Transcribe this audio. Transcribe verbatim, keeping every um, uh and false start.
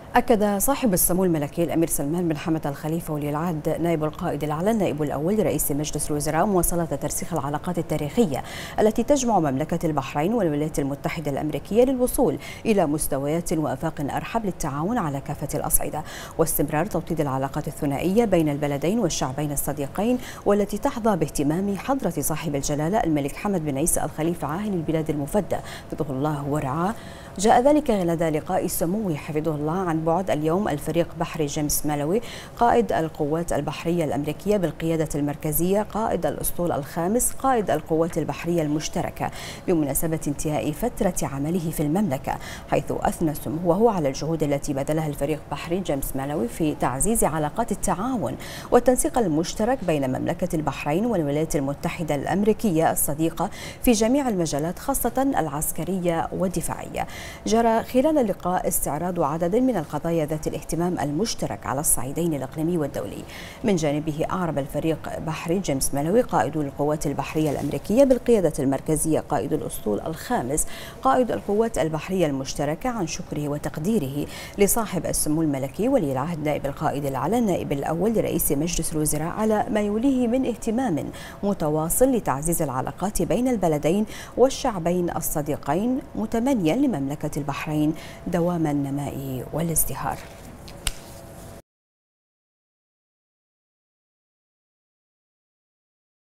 أكد صاحب السمو الملكي الأمير سلمان بن حمد الخليفة ولي العهد نائب القائد الأعلى النائب الأول لرئيس مجلس الوزراء مواصلة ترسيخ العلاقات التاريخية التي تجمع مملكة البحرين والولايات المتحدة الأمريكية للوصول إلى مستويات وآفاق أرحب للتعاون على كافة الأصعدة، واستمرار توطيد العلاقات الثنائية بين البلدين والشعبين الصديقين، والتي تحظى باهتمام حضرة صاحب الجلالة الملك حمد بن عيسى الخليفة عاهل البلاد المفدى حفظه الله ورعاه. جاء ذلك لدى لقاء سموه حفظه الله عن بعد اليوم الفريق بحري جيمس مالوي قائد القوات البحرية الأمريكية بالقيادة المركزية قائد الأسطول الخامس قائد القوات البحرية المشتركة بمناسبة انتهاء فترة عمله في المملكة، حيث أثنى سموه على الجهود التي بذلها الفريق بحري جيمس مالوي في تعزيز علاقات التعاون والتنسيق المشترك بين مملكة البحرين والولايات المتحدة الأمريكية الصديقة في جميع المجالات خاصة العسكرية والدفاعية. جرى خلال اللقاء استعراض عدد من القضايا ذات الاهتمام المشترك على الصعيدين الإقليمي والدولي. من جانبه أعرب الفريق بحري جيمس مالوي قائد القوات البحرية الأمريكية بالقيادة المركزية قائد الأسطول الخامس قائد القوات البحرية المشتركة عن شكره وتقديره لصاحب السمو الملكي ولي العهد نائب القائد الأعلى النائب الأول لرئيس مجلس الوزراء على ما يوليه من اهتمام متواصل لتعزيز العلاقات بين البلدين والشعبين الصديقين، متمنيا لمملكة البحرين دوام النماء والازدهار.